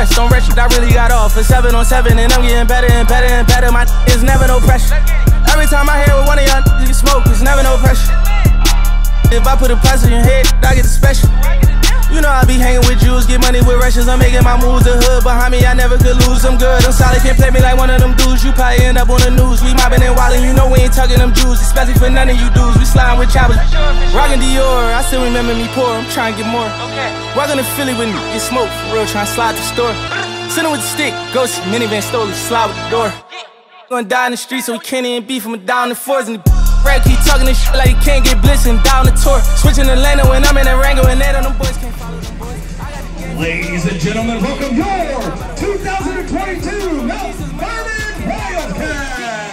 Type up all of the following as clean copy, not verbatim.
stress, don't rush it, I really got off. It's 7 on 7 and I'm getting better and better and better. My is never no pressure. Every time I hear with one of y'all you smoke, it's never no pressure. If I put a price on your head, I get the special. You know I be hanging with Jews, get money with Russians. I'm making my moves, the hood behind me, I never could lose. I'm good, I'm solid, can't play me like one of them dudes. You probably end up on the news. We mobbing and wildin', you know we ain't tugging them Jews, especially for none of you dudes. We sliding with choppers, rockin' Dior. I still remember me poor, I'm trying to get more. Walking to Philly with get smoke, for real, trying to slide the store. Sitting with the stick, ghost minivan stole it, slide with the door. Gonna die in the street, so we can't even beef him down the fours. And the rap keep talking this shit like he can't get blitzed and down the tour. Switching the lane when I'm in the Rango and that on them boys can't follow them boys. Ladies and gentlemen, welcome your 2022 Mount Vernon Wildcats!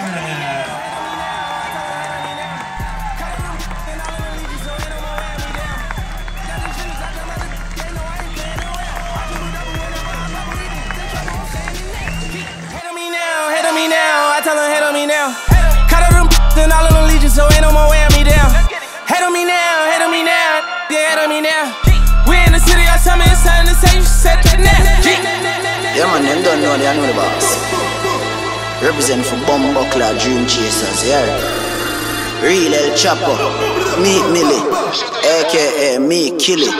Hate on me now, I tell them hate on me now. Cut out them and all of them legions, so ain't no more wearing me down. Hate on me now, yeah, hate on me now. We in the city, I tell me it's time to say you said that now. Yeah man, them don't know, they know the boss. Represent for Bumbuckler Dream Chasers, yeah. Real El Chapo, Meek Millie, aka Me Killy.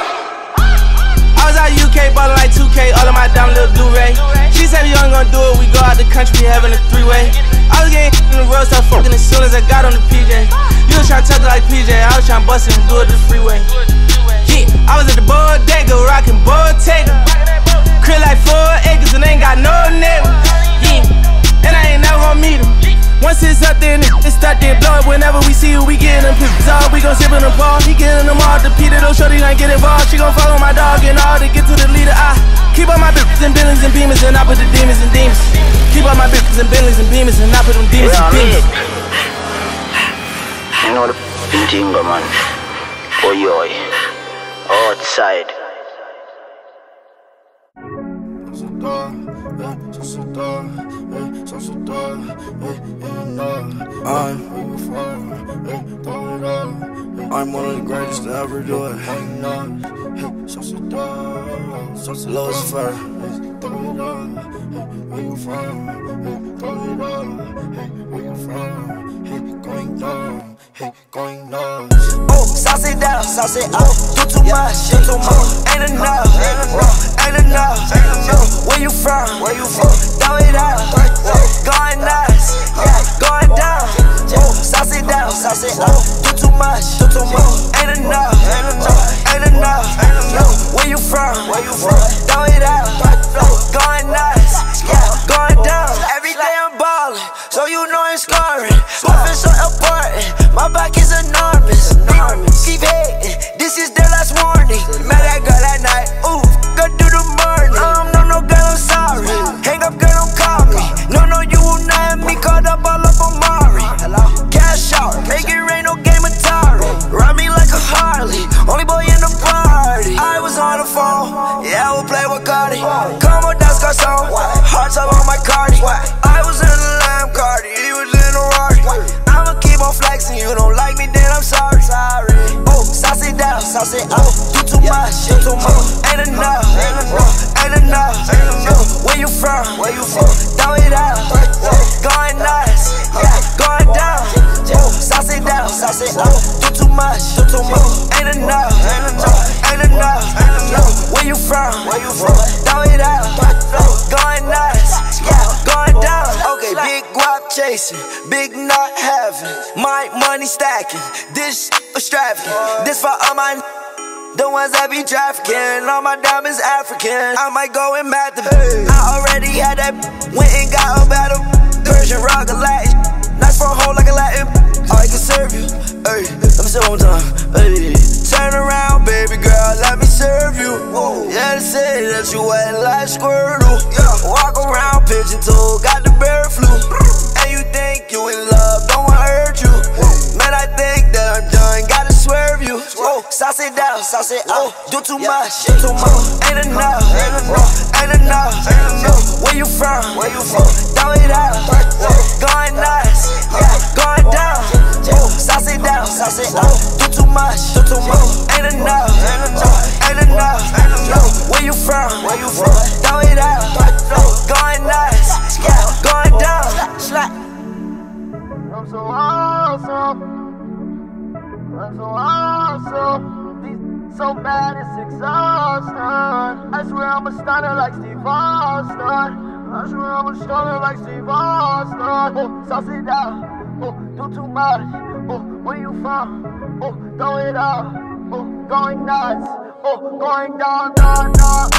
I was out UK ballin' like 2K, all of my down little do-ray. She said we ain't gonna do it, we go out the country, having a three-way. I was getting in the road, start fucking as soon as I got on the PJ. You was tryna touch it like PJ, I was tryna bust it and do it the freeway. Yeah, I was at the bodega, rockin' Bottega. Crib like 4 acres and ain't got no neighbor. Yeah, and I ain't never gonna meet him. Once it's up there, it's stuck there, blow it whenever we see you, we getting them pictures all. We gon' sip in the ball, he getting them all. The Peter, though, shorty ain't get involved. She gon' follow my dog and all to get to the leader. I keep all my bitches and Bentleys and Beamers and I put the demons in demons. Keep all my bitches and Bentleys and Beamers and I put them demons in demons. You know the thing, man. Oh, yo, outside. I'm one of the greatest to ever do it. Lucifer. Oh, sauce it down, sauce it out. Do too much, ain't enough, ain't enough. Where you from? Throw it out, going nuts, going down. Oh, sauce it down, sauce it out. Do too much, ain't enough, ain't enough. Where you from? Throw it out, going nuts, going down. Every day I'm ballin', so you know I'm scoring. My fist so important, my back is enormous. Keep hating, this is their last warning. Met that girl at night, ooh, go do the morning. No girl, I'm sorry. Hang up, girl, don't call me. No, you will not have me caught up all up on Mari. Cash out, make it rain, no game Atari. Ride me like a Harley, only boy in the party. I was on the phone, yeah, I will play with Cardi. Come on, that's Garcon, hearts up on my Cardi. I was in the Lamb Cardi, he was in the Rari. I'ma keep on flexing, you don't like me, then I'm sorry. Oh, sauce it down, sauce it out. Do too much, ain't enough, ain't enough. Where you from? Throw it out, going nuts, going down. Oh, sauce it down, sauce it out. Do too much, ain't enough, ain't enough. Where you from? Throw it out, going nuts, going down. Okay, big guap chasing, big not having, my money stacking. This extravagant, this for all my the ones that be trafficking. All my diamonds African, I might go and mad them. I already had that, went and got a battle. Persian rock a Latin, nice for a hole like a Latin. I can serve you, hey, let me say one time, hey. Turn around, baby girl, let me serve you. Yeah, they say that you wet like Squirtle. Walk around pigeon toe, got the bird flu. And you think you in love, don't wanna hurt you. Man, I think that I'm done, gotta swerve you. Sauce it down, sauce it out. Do too much, ain't enough, ain't enough. Where you from? Throw it out, going nuts, going down. Sauce it down, sauce it out. Do too much, ain't enough, ain't enough. Where you from? Throw it I'm so awesome. I'm so awesome. These so bad it's exhausting. I swear I'm a stunner like Steve Austin. I swear I'm a stunner like Steve Austin. Oh, sauce it out. Oh, do too much. Oh, where you from? Oh, throw it up. Oh, going nuts. Oh, going down, down, down.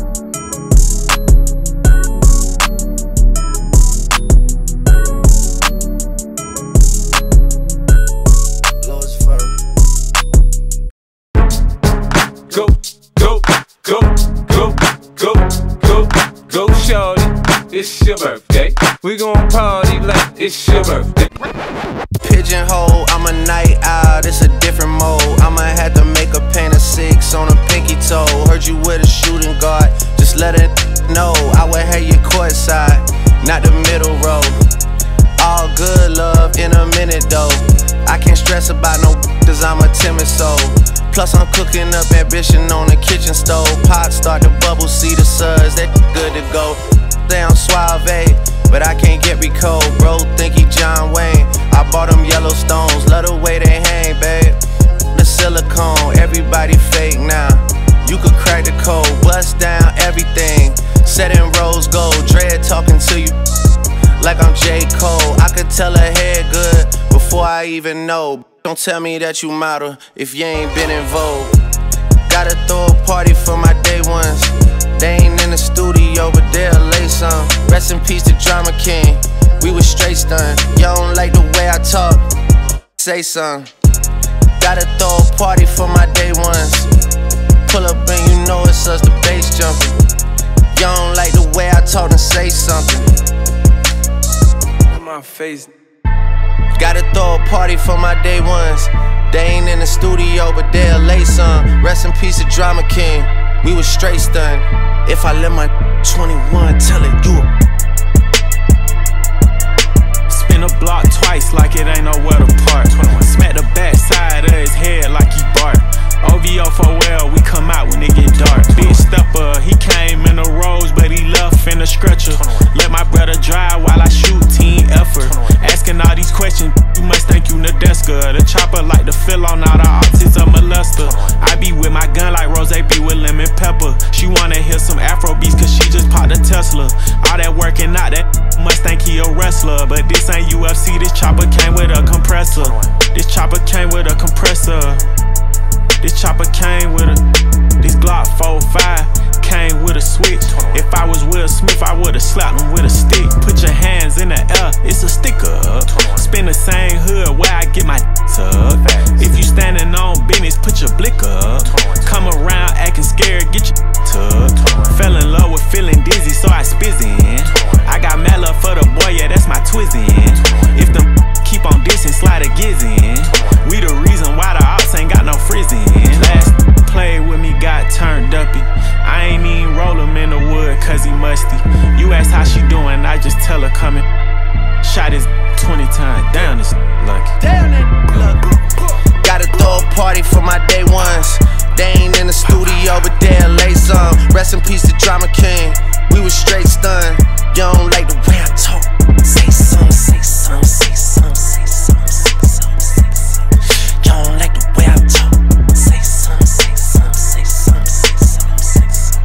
Go, go, go, go, go, go, go, shorty. It's your birthday. We gon' party like it's your birthday. Pigeonhole, I'm a night owl, it's a different mode. I'ma have to make a paint of 6 on a pinky toe. Heard you with a shooting guard, just let it know. I would have you courtside, not the middle row. All good love in a minute though. I can't stress about no cause I'm a timid soul. Plus I'm cooking up ambition on the kitchen stove. Pot start to bubble, see the suds, that good to go. Down suave, but I can't get Rico. Bro think he John Wayne. I bought them Yellowstones, love the way they hang, babe. The silicone, everybody fake now. You could crack the code, bust down everything. Set in rose gold, dread talking to you like I'm J. Cole. I could tell her head good before I even know. Don't tell me that you model if you ain't been in vogue. Gotta throw a party for my day ones. They ain't in the studio, but they'll lay some. Rest in peace to Drama King, we was straight stunned. You don't like the way I talk, say something. Gotta throw a party for my day ones. Pull up and you know it's us, the bass jumping. You don't like the way I talk, then say something. In my face. Gotta throw a party for my day ones. They ain't in the studio, but they'll lay some. Rest in peace to Drama King, we was straight stunned. If I let my 21 tell it, you Spin a block twice like it ain't nowhere to park. Smack the back side of his head like he bark. OVO for well, we come out when it get dark. Big stepper, he came in the rose, but he left in the stretcher. Let my brother drive while I shoot, team effort. Asking all these questions, you must think you Nadeska. The chopper like to fill on all the optics of molester. I be with my gun like Rose be with lemon pepper. She wanna hear some Afro beats cause she just popped a Tesla. All that working out, that must think he a wrestler. But this ain't UFC, this chopper came with a compressor. This chopper came with a compressor. This chopper came with a, this Glock 45 came with a switch. If I was Will Smith, I would've slapped him with a stick. Put your hands in the air, it's a sticker. Spin the same hood where I get my tuck. If you standing on business, put your blick up. Come around acting scared, get your tuck. Fell in love with feeling dizzy, so I spizzin'. I got mad love for the boy, yeah, that's my twizzin'. If them keep on dissing, slide a gizzin'. We the reason why the ops ain't got no frizzin'. Last played with me, got turned uppy. I ain't even roll him in the wood cause he musty. You ask how she doing, I just tell her coming. Shot his 20 times, down this lucky. Damn it, lucky. Gotta throw a party for my day ones. They ain't in the studio, but they'll lay some. Rest in peace to Drama King, we was straight stunned. You don't like the way I talk, say some, say some, say some, say some, say some, say some. You don't like the way I talk, say some, say some, say some, say some, say some.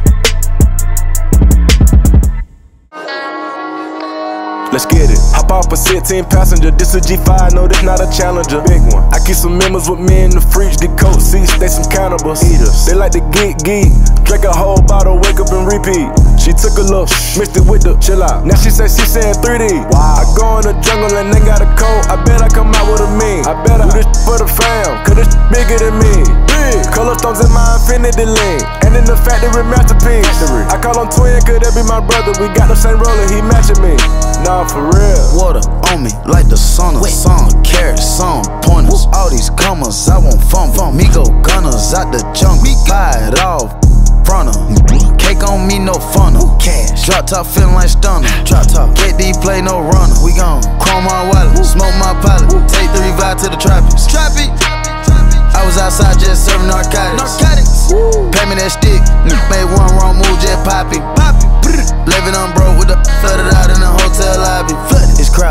Let's get it. Hop off a 16 passenger. This a G5, no, this not a Challenger. Big one. I keep some members with me in the fridge. The coat seats, they some cannibals. Eaters. They like to geek. Drink a whole bottle, wake up and repeat. She took a look, mixed it with the chill out. Now she say she saying 3D. Wow. I go in the jungle and they got a coat. I bet I come out with a mean. I bet I do this for the fam, cause this bigger than me. Big. Color stones in my infinity link. And in the factory masterpiece. I call him twin, cause that be my brother. We got the same roller, he matching me. Nah, for real. Water on me like the sun of sun. Carrots, some pointers. All these commas, I won't fumble. Me go gunners out the jungle. Buy it off, front of cake on me, no funnel. Cash. Drop top feeling like stunner. Drop top. KD play no runner. We gon' chrome my wallet, smoke my pilot. Take the revive to the tropics. I was outside just serving narcotics. Pay me that stick. Made one wrong move, just pop it. Living on broke with the flooded out in the hotel lobby. It's crowded.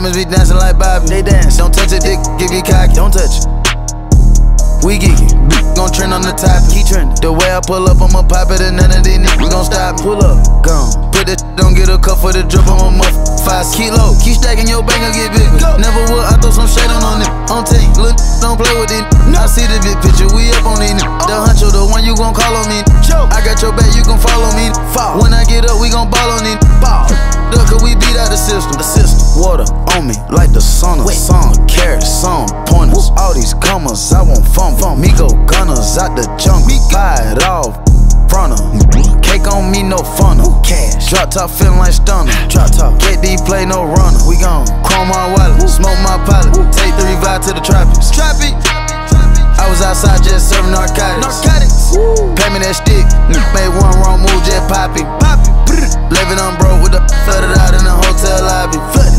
Diamonds be dancing like Bobby. They dance. Don't touch it, dick, give you cocky. Don't touch it. We geeky, gon' trend on the top, keep trending. The way I pull up, I'ma pop it, and none of these niggas gon' stop me. Pull up, gone. Put that don't get a cup for the drip on my muff. 5 kilo, keep stacking your bank, gon' get bigger. Never would, I throw some shade on it. On team, look, don't play with it. I see the big picture, we up on it. The huncho, the one you gon' call on me. I got your back, you gon' follow me. When I get up, we gon' ball on it. Look, cause we beat out the system. Water on me, like the sun. Sun, carrots, sun, pointers. All these commas, I want fun. Migo gunners out the jungle. Buy it off, front of. Cake on me, no funnel. Cash. Drop top feeling like stunner. Drop top. KD play no runner. We gone. Chrome my wallet. Smoke my pilot. Take the revive to the tropics. Tropic. I was outside just serving narcotics. Pay me that stick. Made one wrong move, just pop it. Living on broke with the flooded out in the hotel lobby. Flooded.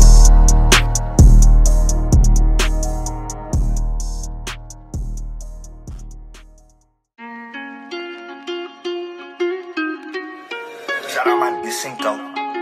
Shout out my nigga Cinco.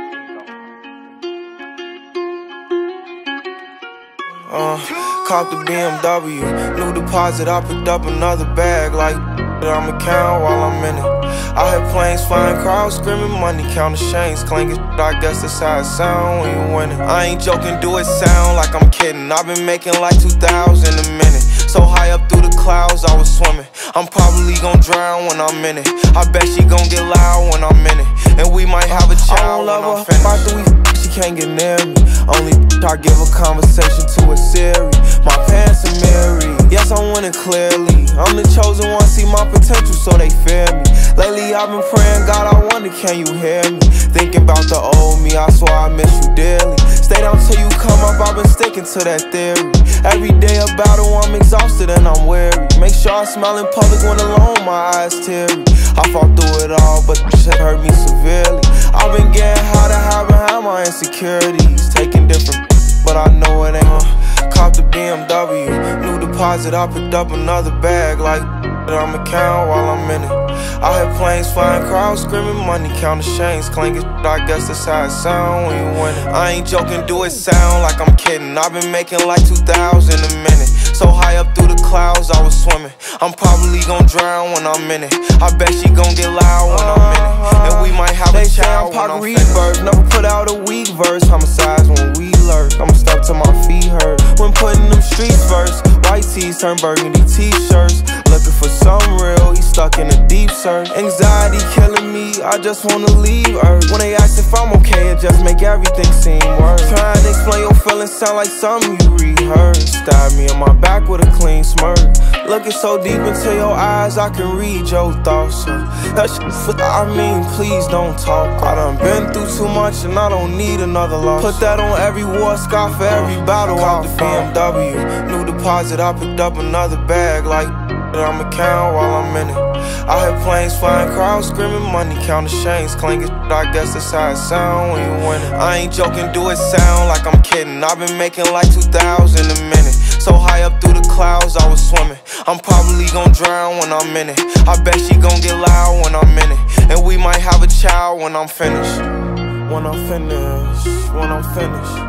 Caught the BMW, new deposit, I picked up another bag like I'ma count while I'm in it. I hear planes flying, crowds screaming, money counting chains clanking. I guess that's how it sound when you winning. I ain't joking, do it sound like I'm kidding. I've been making like 2,000 a minute. So high up through the clouds, I was swimming. I'm probably gon' drown when I'm in it. I bet she gon' get loud when I'm in it. And we might have a child when I'm finished. After we she can't get near me. Only I give a conversation to a Siri. My pants are mirrored. Yes, I'm winning clearly. I'm the chosen one, see my potential, so they fear me. Lately I've been praying, God, I wonder, can you hear me? Thinking about the old me, I swear I miss you dearly. Stay down till you come up, I've been sticking to that theory. Every day a battle, I'm exhausted and I'm weary. Make sure I smile in public when alone, my eyes teary. I fought through it all, but this shit hurt me severely. I've been getting high to hide behind my insecurities. Taking different, but I know it ain't. Cop the BMW, new deposit, I picked up another bag like I'ma count while I'm in it. I hear planes flying, crowds screaming, money counting chains clanking. I guess that's how it sound when you winning. I ain't joking, do it sound like I'm kidding. I've been making like 2,000 a minute. So high up through the clouds, I was swimming. I'm probably gon' drown when I'm in it. I bet she gon' get loud when I'm in it. And we might have a child when I'm finished. Never put out a weak verse. Homicides when we lurk. I'ma step till my feet hurt. When putting them streets first. White tees turn burgundy t-shirts. Looking for something real, he stuck in a deep search. Anxiety killing me, I just wanna leave Earth. When they ask if I'm okay, it just make everything seem worse. Trying to explain your feelings sound like something you rehearsed. Stab me in my back with a clean smirk. Looking so deep into your eyes, I can read your thoughts. So that shit, I mean, please don't talk. I done been through too much and I don't need another loss. Put that on every war scar for every battle. Caught the BMW, new deposit, I picked up another bag like I'ma count while I'm in it. I hear planes flying, crowds screaming, money counting chains clanking. I guess that's how it sound when you winning. I ain't joking, do it sound like I'm kidding. I've been making like 2,000 a minute. So high up through the clouds, I was swimming. I'm probably gon' drown when I'm in it. I bet she gon' get loud when I'm in it. And we might have a child when I'm finished. When I'm finished, when I'm finished.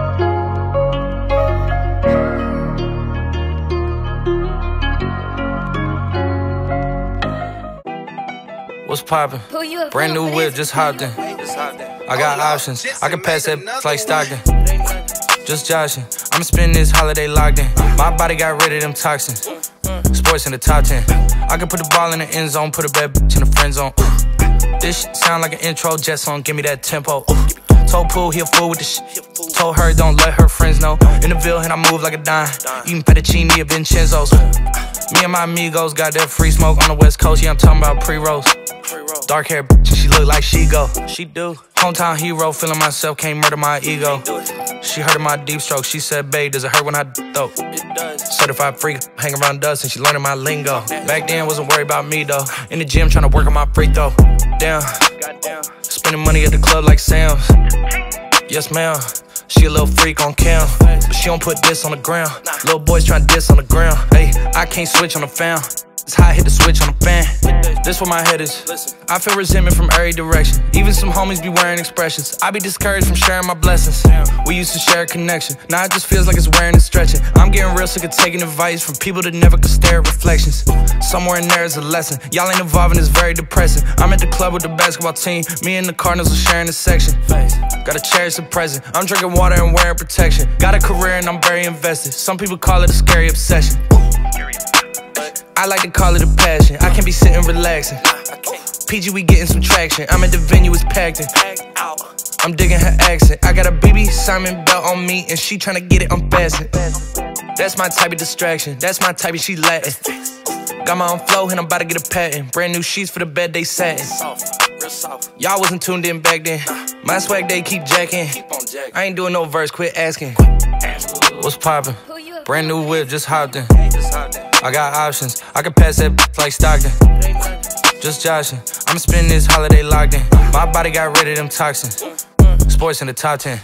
What's poppin'? Brand new whip, just hopped in. I got options, I can pass that like Stockton. Just joshing, I'ma spend this holiday locked in. My body got rid of them toxins. Sports in the top 10. I can put the ball in the end zone, put a bad bitch in the friend zone. This shit sound like an intro jet song, give me that tempo. Told Pooh he a fool with the shit. Told her don't let her friends know. In the Ville and I move like a dime. Eating fettuccine at Vincenzo's. Me and my amigos got that free smoke on the West Coast. Yeah, I'm talking about pre-rolls. Dark hair bitch, she look like she go. She do. Hometown hero, feeling myself, can't murder my ego. She heard of my deep stroke. She said, babe, does it hurt when I though? It does. Certified freak, hang around dust and she learning my lingo. Back then, wasn't worried about me though. In the gym, trying to work on my free throw. Damn. Spending money at the club like Sam's. Yes, ma'am. She a little freak on cam, but she don't put this on the ground. Little boys tryna diss on the ground. Hey, I can't switch on the fam. It's how I hit the switch on the fan. This where my head is. I feel resentment from every direction. Even some homies be wearing expressions. I be discouraged from sharing my blessings. We used to share a connection. Now it just feels like it's wearing and stretching. I'm getting real sick of taking advice from people that never could stare at reflections. Somewhere in there is a lesson. Y'all ain't evolving, it's very depressing. I'm at the club with the basketball team. Me and the Cardinals are sharing the section. Gotta cherish the present. I'm drinking water and wearing protection. Got a career and I'm very invested. Some people call it a scary obsession. I like to call it a passion. I can't be sitting relaxing. PG, we getting some traction. I'm at the venue, it's packed in. I'm digging her accent. I got a BB Simon belt on me and she tryna get it unfastened. That's my type of distraction. That's my type of she Latin. Got my own flow and I'm about to get a patent. Brand new sheets for the bed, they satin. Y'all wasn't tuned in back then. My swag, they keep jacking. I ain't doing no verse, quit asking. What's poppin'? Brand new whip, just hopped in. I got options, I can pass that like Stockton. Just joshing, I'ma spend this holiday locked in. My body got rid of them toxins. Sports in the top 10.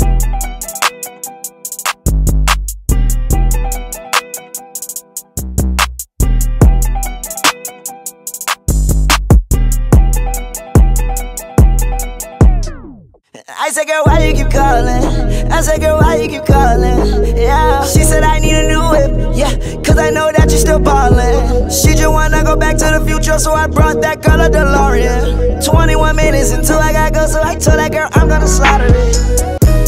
I said, girl, why you keep calling? I said, girl, why you keep calling? Yeah. She said, I need a new whip. Yeah, cause I know that you're still ballin'. She just wanna go back to the future, so I brought that girl a DeLorean. 21 minutes until I gotta go, so I told that girl I'm gonna slaughter it.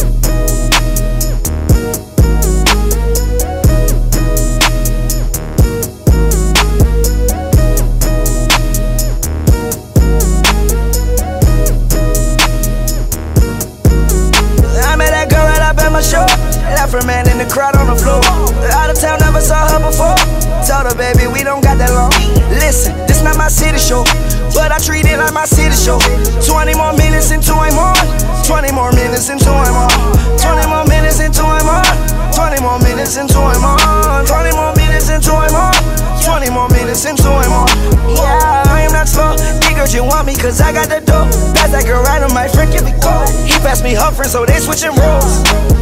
Left her man in the crowd on the floor. Out of town, never saw her before. Told her, baby, we don't got that long. Listen, this not my city show, but I treat it like my city show. 20 more minutes until I'm on. 20 more minutes until I'm on. 20 more minutes until I'm on. 20 more minutes until I'm on. 20 more minutes until I'm on. 20 more minutes until I'm on. Yeah, I am not slow. Niggas, you want me cause I got the dough. Pass that girl right on my friend, give me cold. He passed me her friend, so they switching roles.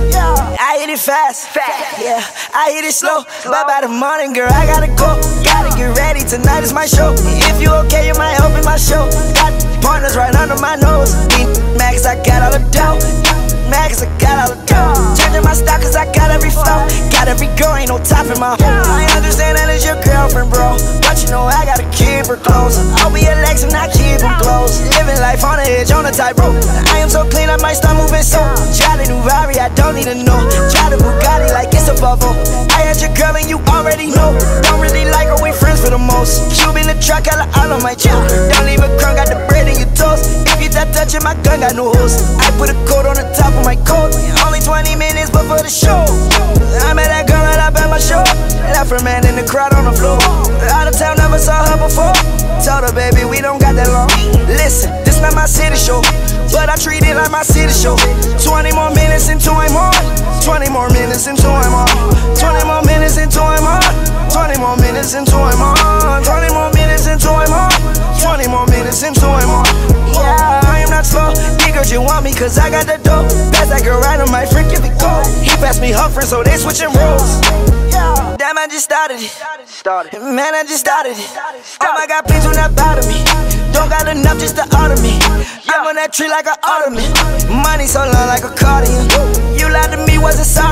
I hit it fast, yeah, I hit it slow. But by the morning, girl, I gotta go. Gotta get ready, tonight is my show. If you okay, you might open my show. Got partners right under my nose. Max, I got all the dough. Max, I got all the dough. Changing my style cause I got every flow. Got every girl, ain't no top in my hole. I understand that it's your girlfriend, bro, but you know I gotta keep her close. I'll be a Lex and I keep her close. Living life on the edge, on the tightrope. I am so clean, I might start moving so. Try the new Rari, I don't need to know. Try the Bugatti like it's a bubble. I had your girl and you already know. Don't really like her, we friends for the most. Cube in the truck, got all on my chill. Don't leave a crumb, got the bread in your toast. If you start touching my gun, got no host. I put a coat on the top of my coat. Only 20 minutes before the show. I met that girl right up at my show. Left her man in the crowd on the floor. Out of town, never saw her before. Told her, baby, we don't got that long. Listen, this not my city show, but I treat it like my city show. 20 more minutes until I'm on. 20 more minutes until I'm on. 20 more minutes until I'm on. 20 more minutes until I'm on. 20 more minutes until I'm on. 20 more minutes until I'm on. Yeah, I am not slow. Niggas, you want me cause I got the dough. Pass that girl right on my friend, give it cold. He passed me her friend, so they switching roles. Damn, I just started it. Man, I just started it. Oh my God, please do not bother me. Don't got enough just to order me. I'm on that tree like an ottoman. Money so long like a cardigan. You lied to me, wasn't sorry.